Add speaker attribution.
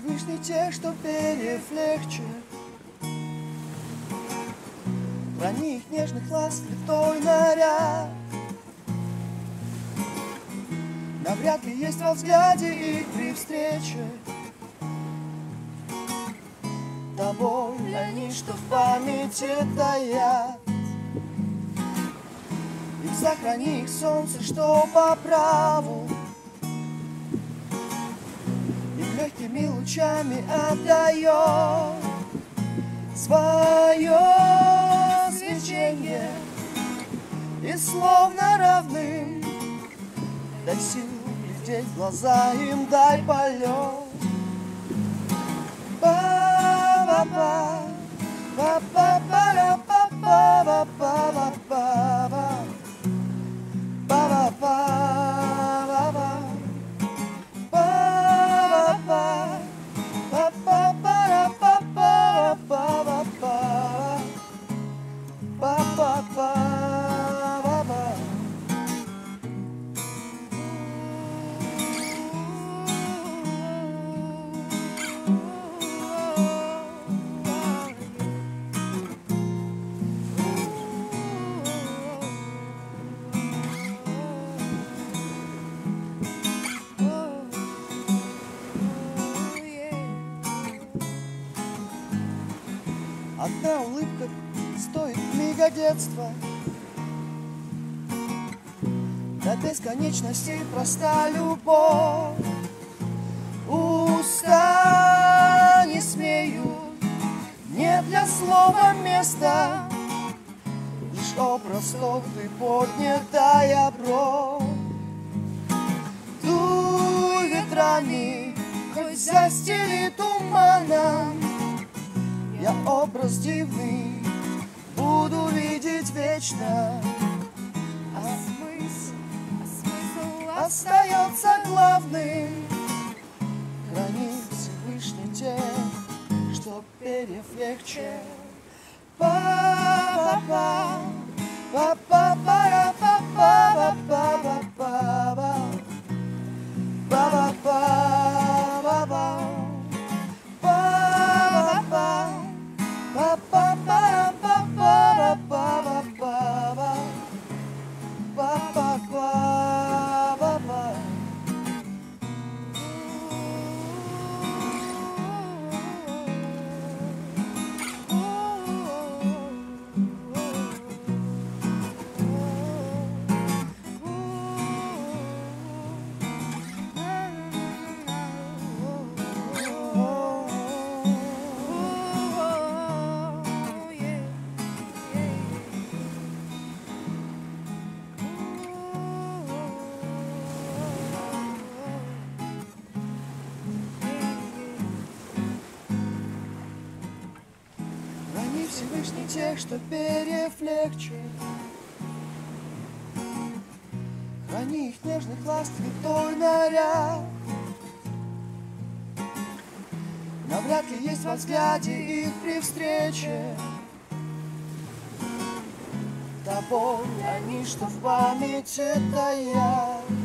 Speaker 1: Всевышний тех, что перьев легче. Храни их нежных ласк литой наряд. Навряд ли есть во взгляде их при встрече тобой они, что в памяти таят. И сохрани их солнце, что по праву им легкими лучами отдает свое свечение. И словно равным дай силу глядеть в глаза им, дай полет. Па-па-па, па-па-па-па-па-па-па-па-па, па-па-па-па-па, па-па-па-па-па-па-па-па. Одна улыбка стоит мига детства, до бесконечности проста любовь. Уста не смеют, нет для слова места, лишь образ тот и поднятая бровь. Дуй ветрами, хоть застели туманом, я образ дивный буду видеть вечно. А смысл остается главным. Храни Всевышний тех, что перьев легче. Па-па-па, па-па-па-па-па-па-па-па-па, па-па-па-па-па. Всевышний тех, что перьев легче. Храни их нежных ласк литой наряд. Навряд ли есть во взгляде их при встрече тобой они, что в памяти таят.